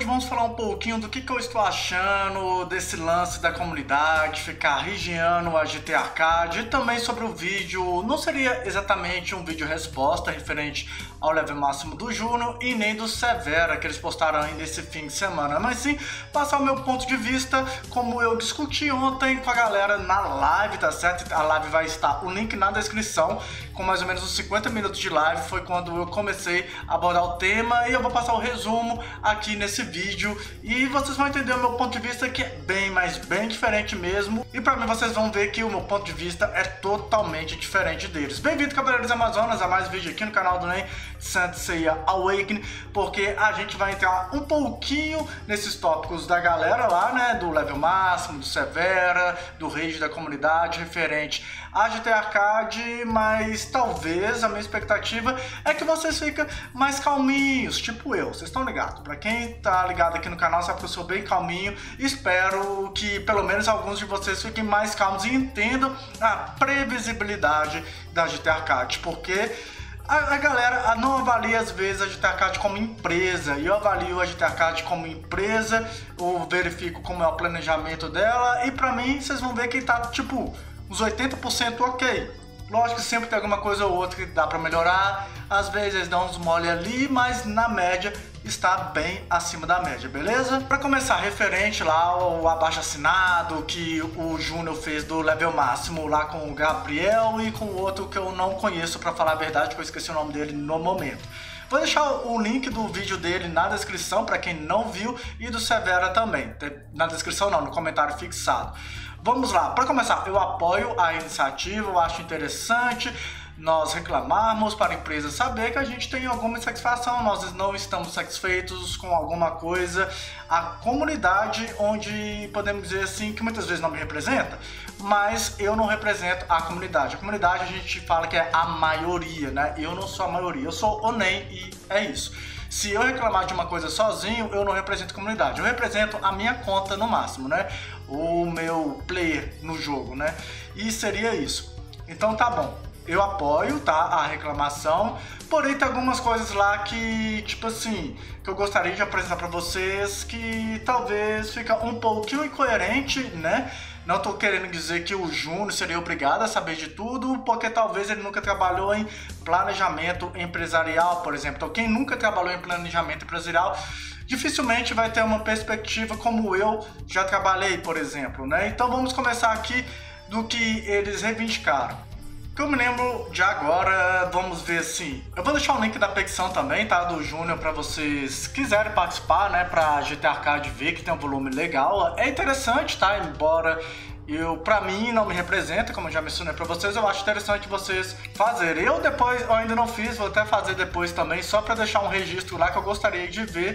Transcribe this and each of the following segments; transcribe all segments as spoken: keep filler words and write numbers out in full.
vamos falar um pouquinho do que, que eu estou achando desse lance da comunidade, ficar regiando a G T Arcade, e também sobre o vídeo. Não seria exatamente um vídeo resposta referente ao level máximo do Júnior e nem do Severa que eles postaram aí nesse fim de semana, mas sim passar o meu ponto de vista, como eu discuti ontem com a galera na live, tá certo? A live vai estar, o link na descrição, com mais ou menos uns cinquenta minutos de live, foi quando eu comecei a abordar o tema, e eu vou passar o resumo aqui nesse vídeo, e vocês vão entender o meu ponto de vista, que é bem, mas bem diferente mesmo, e pra mim vocês vão ver que o meu ponto de vista é totalmente diferente deles. Bem-vindo, Cavaleiros Amazonas, a mais vídeo aqui no canal do Nen Saint Seiya Awakening, porque a gente vai entrar um pouquinho nesses tópicos da galera lá, né, do level máximo, do Severa, do rage da comunidade, referente a G T Arcade, mas talvez a minha expectativa é que vocês fiquem mais calminhos, tipo eu, vocês estão ligados? Pra quem tá ligado aqui no canal sabe que eu sou bem calminho, espero que pelo menos alguns de vocês fiquem mais calmos e entendam a previsibilidade da G T Arcade, porque A, a galera não avalia às vezes a G T Arcade como empresa, e eu avalio a G T Arcade como empresa, eu verifico como é o planejamento dela, e pra mim vocês vão ver que tá tipo uns oitenta por cento ok. Lógico que sempre tem alguma coisa ou outra que dá pra melhorar, às vezes dá uns mole ali, mas na média está bem acima da média, beleza? Para começar, referente lá ao abaixo-assinado que o Júnior fez do level máximo lá com o Gabriel e com o outro que eu não conheço, para falar a verdade, que eu esqueci o nome dele no momento. Vou deixar o link do vídeo dele na descrição para quem não viu, e do Severa também, na descrição não, no comentário fixado. Vamos lá, para começar, eu apoio a iniciativa, eu acho interessante nós reclamarmos para a empresa saber que a gente tem alguma insatisfação, nós não estamos satisfeitos com alguma coisa. A comunidade, onde podemos dizer assim, que muitas vezes não me representa, mas eu não represento a comunidade. A comunidade a gente fala que é a maioria, né? Eu não sou a maioria, eu sou o Nen e é isso. Se eu reclamar de uma coisa sozinho, eu não represento a comunidade, eu represento a minha conta no máximo, né? O meu player no jogo, né? E seria isso. Então tá bom. Eu apoio, tá, a reclamação, porém tem algumas coisas lá que, tipo assim, que eu gostaria de apresentar pra vocês, que talvez fica um pouquinho incoerente, né? Não tô querendo dizer que o Júnior seria obrigado a saber de tudo, porque talvez ele nunca trabalhou em planejamento empresarial, por exemplo. Então quem nunca trabalhou em planejamento empresarial dificilmente vai ter uma perspectiva como eu já trabalhei, por exemplo, né? Então vamos começar aqui do que eles reivindicaram. Que eu me lembro de agora, vamos ver assim, eu vou deixar o link da petição também, tá, do Júnior, para vocês quiserem participar, né, pra G T Arcade ver que tem um volume legal. É interessante, tá, embora eu, pra mim, não me representa, como eu já mencionei pra vocês, eu acho interessante vocês fazerem. Eu depois, eu ainda não fiz, vou até fazer depois também, só pra deixar um registro lá, que eu gostaria de ver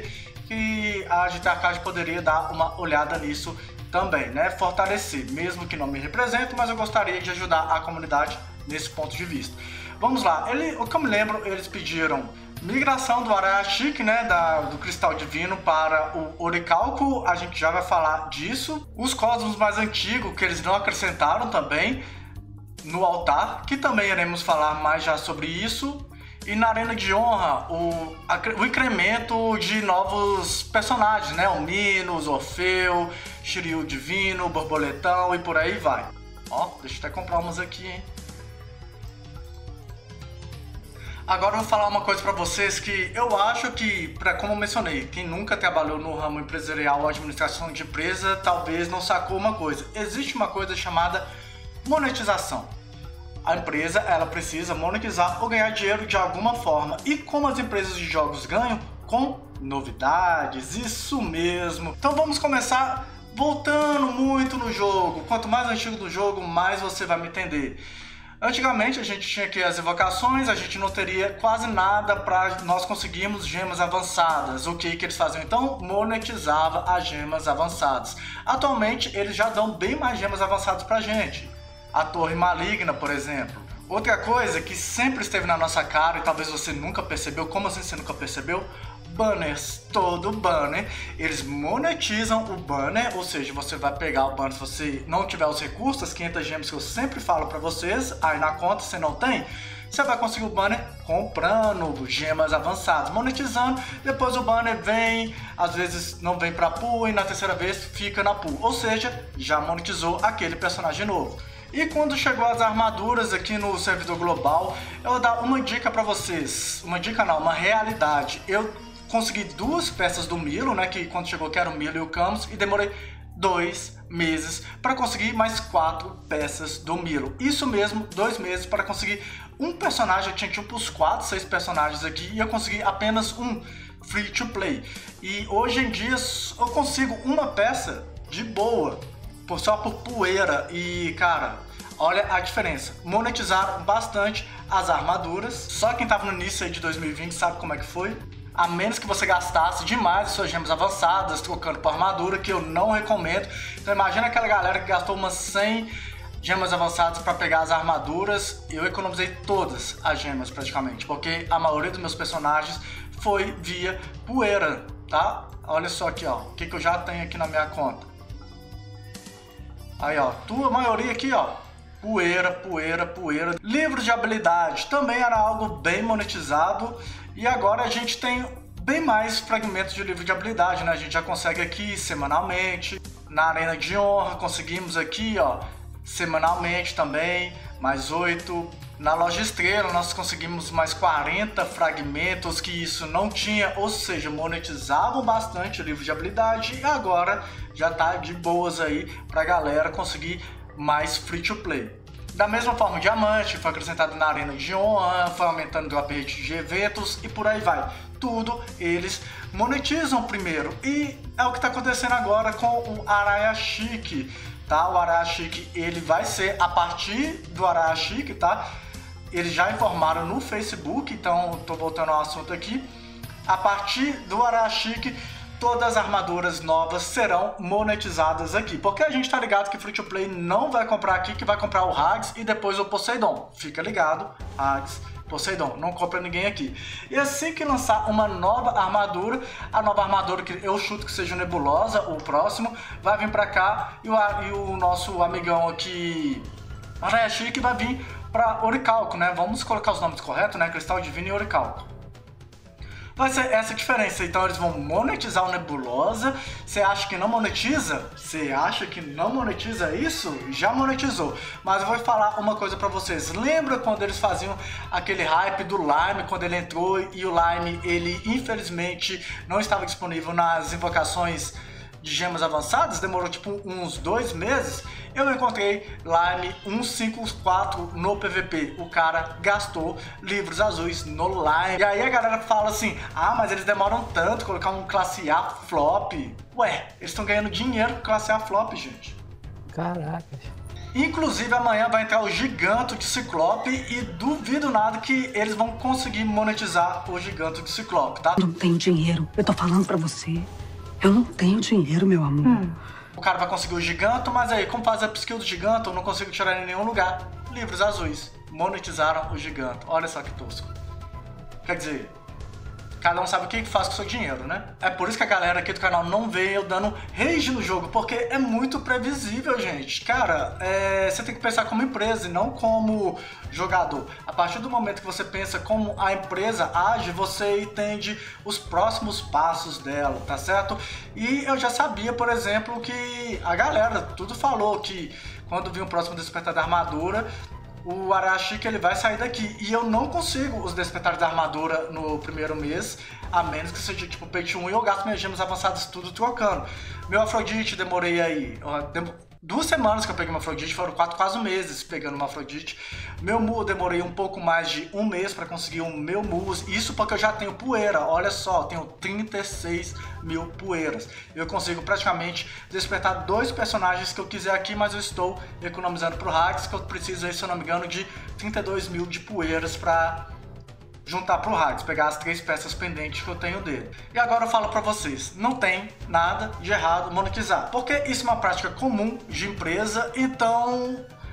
que a G T Arcade poderia dar uma olhada nisso também, né, fortalecer, mesmo que não me represente, mas eu gostaria de ajudar a comunidade nesse ponto de vista. Vamos lá, ele, o que eu me lembro, eles pediram migração do Arashiki, né, da, do Cristal Divino para o Orichalco, a gente já vai falar disso. Os cosmos mais antigos, que eles não acrescentaram também no altar, que também iremos falar mais já sobre isso. E na Arena de Honra, o, o incremento de novos personagens, né, o Minos, Orfeu, Shiryu Divino, Borboletão e por aí vai. Ó, deixa eu até comprar umas aqui, hein. Agora eu vou falar uma coisa pra vocês que eu acho que, pra, como eu mencionei, quem nunca trabalhou no ramo empresarial ou administração de empresa, talvez não sacou uma coisa. Existe uma coisa chamada monetização. A empresa, ela precisa monetizar ou ganhar dinheiro de alguma forma. E como as empresas de jogos ganham? Com novidades, isso mesmo. Então vamos começar voltando muito no jogo. Quanto mais antigo do jogo, mais você vai me entender. Antigamente a gente tinha aqui as invocações, a gente não teria quase nada para nós conseguirmos gemas avançadas. O que que eles faziam então? Monetizava as gemas avançadas. Atualmente eles já dão bem mais gemas avançadas pra gente. A Torre Maligna, por exemplo. Outra coisa que sempre esteve na nossa cara e talvez você nunca percebeu, como assim você nunca percebeu? Banners, todo banner, eles monetizam o banner, ou seja, você vai pegar o banner se você não tiver os recursos, as quinhentas gemas que eu sempre falo pra vocês, aí na conta você não tem, você vai conseguir o banner comprando gemas avançadas, monetizando, depois o banner vem, às vezes não vem pra pool e na terceira vez fica na pool, ou seja, já monetizou aquele personagem novo. E quando chegou as armaduras aqui no servidor global, eu vou dar uma dica pra vocês, uma dica não, uma realidade. Eu consegui duas peças do Milo, né, que quando chegou que era o Milo e o Camus, e demorei dois meses para conseguir mais quatro peças do Milo. Isso mesmo, dois meses para conseguir um personagem. Eu tinha tipo uns quatro, seis personagens aqui e eu consegui apenas um free to play. E hoje em dia eu consigo uma peça de boa, por, só por poeira. E cara, olha a diferença. Monetizaram bastante as armaduras. Só quem tava no início aí de dois mil e vinte sabe como é que foi. A menos que você gastasse demais suas gemas avançadas trocando por armadura, que eu não recomendo. Então imagina aquela galera que gastou umas cem gemas avançadas para pegar as armaduras. Eu economizei todas as gemas praticamente, porque a maioria dos meus personagens foi via poeira, tá? Olha só aqui, ó, o que, que eu já tenho aqui na minha conta. Aí, ó, tua maioria aqui, ó, poeira, poeira, poeira. Livros de habilidade também era algo bem monetizado. E agora a gente tem bem mais fragmentos de livro de habilidade, né? A gente já consegue aqui semanalmente. Na Arena de Honra conseguimos aqui, ó, semanalmente também, mais oito. Na Loja Estrela nós conseguimos mais quarenta fragmentos, que isso não tinha, ou seja, monetizavam bastante o livro de habilidade. E agora já tá de boas aí pra galera conseguir mais free to play. Da mesma forma, o diamante foi acrescentado na Arena de Honra, foi aumentando o drop rate de eventos e por aí vai. Tudo eles monetizam primeiro. E é o que está acontecendo agora com o Araia Chique, tá? O Araia Chique, ele vai ser a partir do Araia Chique, tá? Eles já informaram no Facebook, então estou voltando ao assunto aqui. A partir do Araia Chique, todas as armaduras novas serão monetizadas aqui. Porque a gente tá ligado que Free to Play não vai comprar aqui, que vai comprar o Hags e depois o Poseidon. Fica ligado, Hags, Poseidon, não compra ninguém aqui. E assim que lançar uma nova armadura, a nova armadura que eu chuto que seja Nebulosa, o próximo, vai vir pra cá e o, e o nosso amigão aqui, Araia Chique, vai vir pra Orichalco, né? Vamos colocar os nomes corretos, né? Cristal Divino e Orichalco. Vai ser essa a diferença, então eles vão monetizar o Nebulosa. Você acha que não monetiza? Você acha que não monetiza isso? Já monetizou. Mas eu vou falar uma coisa pra vocês. Lembra quando eles faziam aquele hype do Lime, quando ele entrou e o Lime, ele infelizmente não estava disponível nas invocações de gemas avançadas? Demorou tipo uns dois meses. Eu encontrei Lime cento e cinquenta e quatro no P V P. O cara gastou livros azuis no Lime. E aí a galera fala assim: ah, mas eles demoram tanto colocar um classe A flop. Ué, eles estão ganhando dinheiro com classe A flop, gente. Caracas. Inclusive amanhã vai entrar o Giganto de Ciclope e duvido nada que eles vão conseguir monetizar o Giganto de Ciclope, tá? Não tenho dinheiro. Eu tô falando pra você. Eu não tenho dinheiro, meu amor. Hum. O cara vai conseguir o Giganto, mas aí, como fazer a skill do Giganto, eu não consigo tirar em nenhum lugar. Livros azuis monetizaram o Giganto. Olha só que tosco. Quer dizer, cada um sabe o que faz com o seu dinheiro, né? É por isso que a galera aqui do canal não vê eu dando rage no jogo, porque é muito previsível, gente. Cara, é, você tem que pensar como empresa e não como jogador. A partir do momento que você pensa como a empresa age, você entende os próximos passos dela, tá certo? E eu já sabia, por exemplo, que a galera tudo falou que quando vir o próximo Despertar da Armadura, o Araia Chique ele vai sair daqui. E eu não consigo os Despertares da Armadura no primeiro mês, a menos que seja tipo pay to win e eu gasto minhas gemas avançadas tudo trocando. Meu Afrodite, demorei aí dem duas semanas que eu peguei uma Afrodite, foram quatro, quase meses pegando uma Afrodite. Meu Mu, eu demorei um pouco mais de um mês para conseguir um meu Mus. Isso porque eu já tenho poeira, olha só, eu tenho trinta e seis mil poeiras. Eu consigo praticamente despertar dois personagens que eu quiser aqui, mas eu estou economizando pro Hags, que eu preciso aí, se eu não me engano, de trinta e dois mil de poeiras para juntar pro Hags, pegar as três peças pendentes que eu tenho dele. E agora eu falo pra vocês, não tem nada de errado monetizar, porque isso é uma prática comum de empresa, então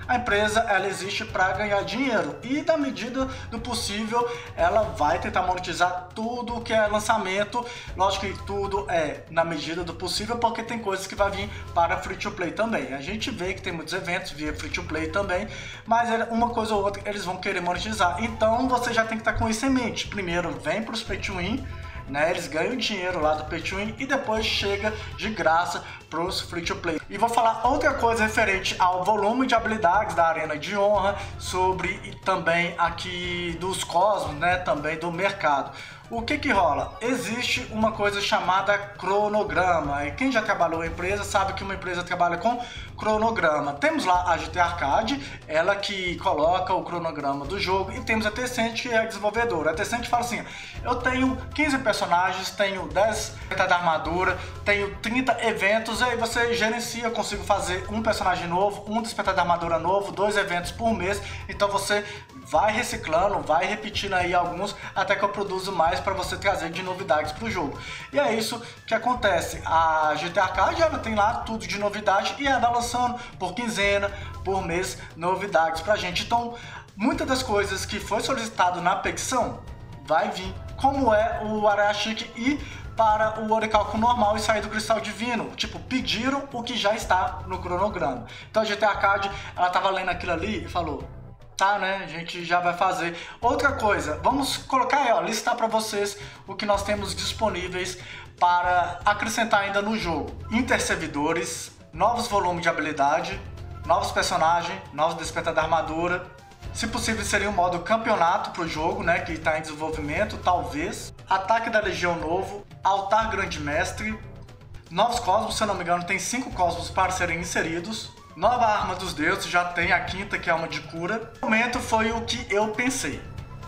a empresa ela existe para ganhar dinheiro e, na medida do possível, ela vai tentar monetizar tudo que é lançamento. Lógico que tudo é na medida do possível, porque tem coisas que vai vir para free to play também. A gente vê que tem muitos eventos via free to play também, mas uma coisa ou outra eles vão querer monetizar. Então você já tem que estar com isso em mente. Primeiro vem para os pay to win, né? Eles ganham dinheiro lá do pay to win e depois chega de graça para os free to play. E vou falar outra coisa referente ao volume de habilidades da Arena de Honra, sobre e também aqui dos cosmos, né? Também do mercado. O que que rola? Existe uma coisa chamada cronograma, e quem já trabalhou em empresa sabe que uma empresa trabalha com cronograma. Temos lá a G T Arcade, ela que coloca o cronograma do jogo, e temos a Tencent, que é a desenvolvedora. A Tencent fala assim: eu tenho quinze personagens, tenho dez da armadura, tenho trinta eventos, e aí você gerencia, eu consigo fazer um personagem novo, um despertar da armadura novo, dois eventos por mês, então você vai reciclando, vai repetindo aí alguns, até que eu produzo mais para você trazer de novidades para o jogo. E é isso que acontece. A G T Arcade ela tem lá tudo de novidade e ela tá lançando por quinzena, por mês, novidades pra gente. Então, muitas das coisas que foi solicitado na petição vai vir, como é o Aranha Chique e para o Orichalco normal e sair do Cristal Divino. Tipo, pediram o que já está no cronograma. Então a G T Arcade, ela tava lendo aquilo ali e falou: tá, né, a gente já vai fazer. Outra coisa, vamos colocar aí, ó, listar para vocês o que nós temos disponíveis para acrescentar ainda no jogo. Interservidores, novos volumes de habilidade, novos personagens, novos despertar da armadura. Se possível, seria um modo campeonato para o jogo, né, que está em desenvolvimento, talvez. Ataque da Legião novo, Altar Grande Mestre, novos cosmos, se eu não me engano, tem cinco cosmos para serem inseridos. Nova Arma dos Deuses, já tem a quinta, que é uma de cura. No momento foi o que eu pensei.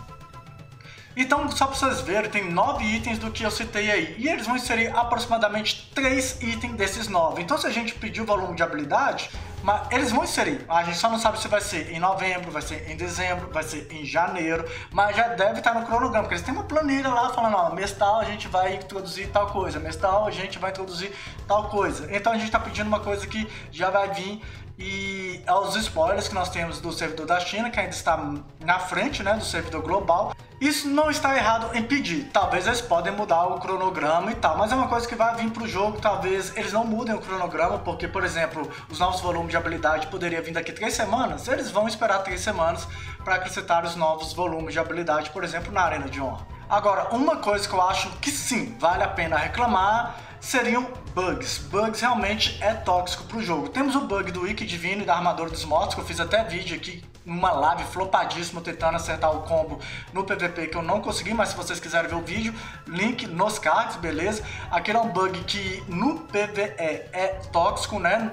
Então, só para vocês verem, tem nove itens do que eu citei aí. E eles vão inserir aproximadamente três itens desses nove. Então, se a gente pedir o volume de habilidade, mas eles vão inserir. A gente só não sabe se vai ser em novembro, vai ser em dezembro, vai ser em janeiro. Mas já deve estar no cronograma, porque eles têm uma planilha lá falando: ó, mês tal a gente vai introduzir tal coisa, mês tal a gente vai introduzir tal coisa. Então, a gente está pedindo uma coisa que já vai vir. E aos spoilers que nós temos do servidor da China, que ainda está na frente, né, do servidor global. Isso não está errado em pedir. Talvez eles podem mudar o cronograma e tal, mas é uma coisa que vai vir para o jogo. Talvez eles não mudem o cronograma, porque, por exemplo, os novos volumes de habilidade poderiam vir daqui três semanas. Eles vão esperar três semanas para acrescentar os novos volumes de habilidade, por exemplo, na Arena de Honra. Agora, uma coisa que eu acho que sim, vale a pena reclamar, seriam bugs. Bugs realmente é tóxico pro jogo. Temos o bug do Wiki Divino e da Armadura dos Mortos, que eu fiz até vídeo aqui, uma live flopadíssima, tentando acertar o combo no P V P, que eu não consegui, mas se vocês quiserem ver o vídeo, link nos cards, beleza? Aquele é um bug que no P V E é tóxico, né?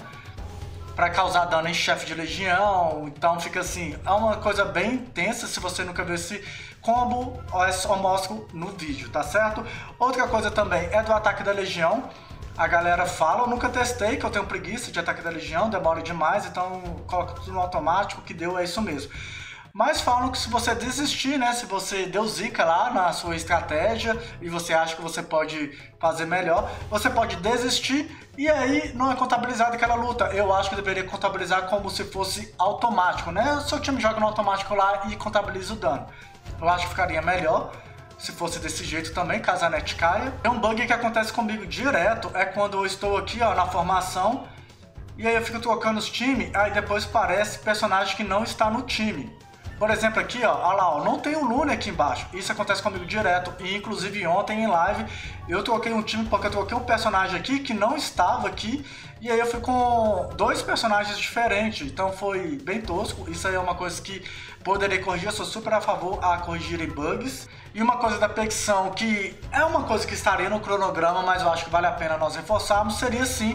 Para causar dano em chefe de legião, então fica assim, é uma coisa bem tensa. Se você nunca viu esse combo, eu só mostro no vídeo, tá certo? Outra coisa também é do ataque da legião. A galera fala, eu nunca testei, que eu tenho preguiça de ataque da legião, demora demais, então coloca tudo no automático, que deu é isso mesmo. Mas falam que se você desistir, né, se você deu zica lá na sua estratégia e você acha que você pode fazer melhor, você pode desistir e aí não é contabilizado aquela luta. Eu acho que deveria contabilizar como se fosse automático, né? O seu time joga no automático lá e contabiliza o dano. Eu acho que ficaria melhor se fosse desse jeito também, caso a net caia. É um bug que acontece comigo direto, é quando eu estou aqui, ó, na formação, e aí eu fico trocando os times, aí depois parece personagem que não está no time. Por exemplo, aqui, ó, olha lá, ó, não tem o Lune aqui embaixo. Isso acontece comigo direto. E inclusive ontem em live eu troquei um time porque eu troquei um personagem aqui que não estava aqui. E aí eu fui com dois personagens diferentes. Então foi bem tosco. Isso aí é uma coisa que poderia corrigir. Eu sou super a favor a corrigirem bugs. E uma coisa da petição que é uma coisa que estaria no cronograma, mas eu acho que vale a pena nós reforçarmos, seria sim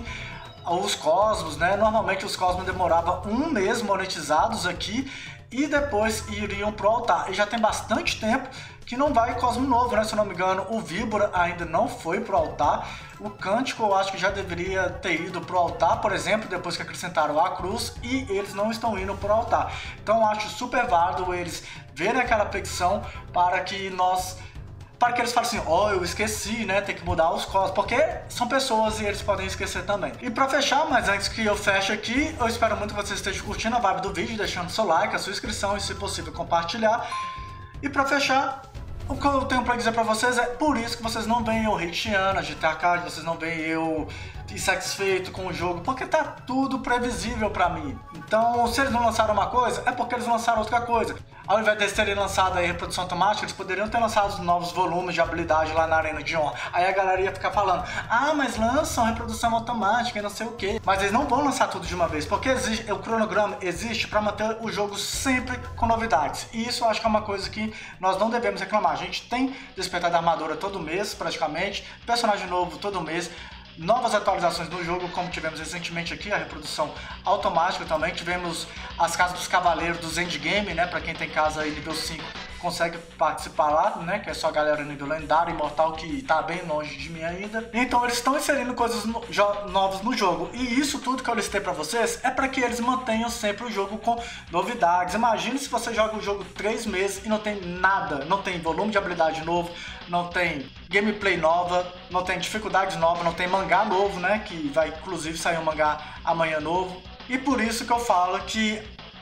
os cosmos, né? Normalmente os cosmos demoravam um mês monetizados aqui e depois iriam pro altar. E já tem bastante tempo que não vai cosmo novo, né? Se eu não me engano, o Víbora ainda não foi pro altar. O Cântico eu acho que já deveria ter ido pro altar, por exemplo, depois que acrescentaram a cruz, e eles não estão indo pro altar. Então eu acho super válido eles verem aquela petição para que nós para que eles falem assim, ó, oh, eu esqueci, né, tem que mudar os códigos, porque são pessoas e eles podem esquecer também. E pra fechar, mas antes que eu feche aqui, eu espero muito que você esteja curtindo a vibe do vídeo, deixando seu like, a sua inscrição e, se possível, compartilhar. E pra fechar, o que eu tenho pra dizer pra vocês é por isso que vocês não veem eu hateando a G T A Arcade, vocês não veem eu insatisfeito com o jogo, porque tá tudo previsível pra mim. Então, se eles não lançaram uma coisa, é porque eles lançaram outra coisa. Ao invés de eles terem lançado aí reprodução automática, eles poderiam ter lançado novos volumes de habilidade lá na Arena de Honra. Aí a galera ia ficar falando, ah, mas lançam reprodução automática e não sei o que. Mas eles não vão lançar tudo de uma vez, porque existe, o cronograma existe para manter o jogo sempre com novidades. E isso eu acho que é uma coisa que nós não devemos reclamar. A gente tem Despertar da Armadura todo mês, praticamente, personagem novo todo mês, novas atualizações do jogo, como tivemos recentemente aqui, a reprodução automática também. Tivemos as casas dos cavaleiros dos endgame, né, pra quem tem casa aí nível cinco, consegue participar lá, né, que é só a galera nível lendário, imortal, que tá bem longe de mim ainda. Então eles estão inserindo coisas no, novas no jogo, e isso tudo que eu listei pra vocês é pra que eles mantenham sempre o jogo com novidades. Imagine se você joga o jogo três meses e não tem nada, não tem volume de habilidade novo, não tem gameplay nova, não tem dificuldades novas, não tem mangá novo, né, que vai inclusive sair um mangá amanhã novo. E por isso que eu falo que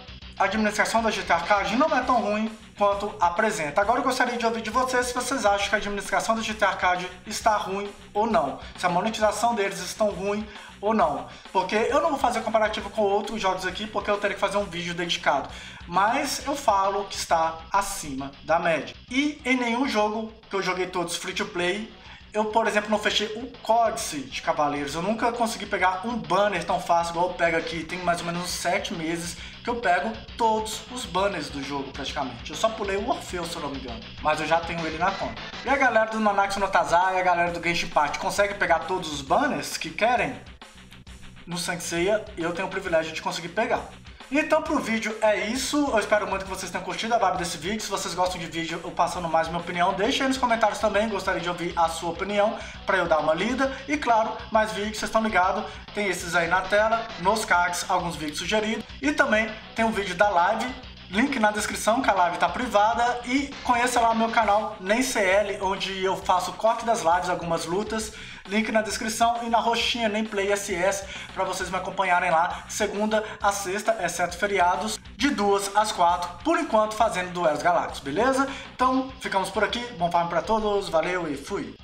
a administração da G T A Arcade não é tão ruim quanto apresenta. Agora eu gostaria de ouvir de vocês se vocês acham que a administração da G T A Arcade está ruim ou não, se a monetização deles está ruim ou não, porque eu não vou fazer comparativo com outros jogos aqui, porque eu teria que fazer um vídeo dedicado, mas eu falo que está acima da média. E em nenhum jogo que eu joguei todos free to play, eu, por exemplo, não fechei um códice de Cavaleiros. Eu nunca consegui pegar um banner tão fácil igual eu pego aqui. Tem mais ou menos uns sete meses que eu pego todos os banners do jogo, praticamente. Eu só pulei o Orfeu, se eu não me engano, mas eu já tenho ele na conta. E a galera do Nanatsu no Taizai e a galera do Genshin Impact consegue pegar todos os banners que querem? No Saint Seiya, eu tenho o privilégio de conseguir pegar. Então pro vídeo é isso, eu espero muito que vocês tenham curtido a vibe desse vídeo. Se vocês gostam de vídeo eu passando mais minha opinião, deixa aí nos comentários também, gostaria de ouvir a sua opinião para eu dar uma lida. E claro, mais vídeos, vocês estão ligados, tem esses aí na tela, nos cards, alguns vídeos sugeridos. E também tem um vídeo da live, link na descrição, que a live tá privada. E conheça lá o meu canal Nem C L, onde eu faço corte das lives, algumas lutas. Link na descrição e na roxinha Nem Play S S para vocês me acompanharem lá, segunda a sexta, exceto feriados, de duas às quatro, por enquanto fazendo duelos galácticos, beleza? Então, ficamos por aqui, bom farm para todos, valeu e fui!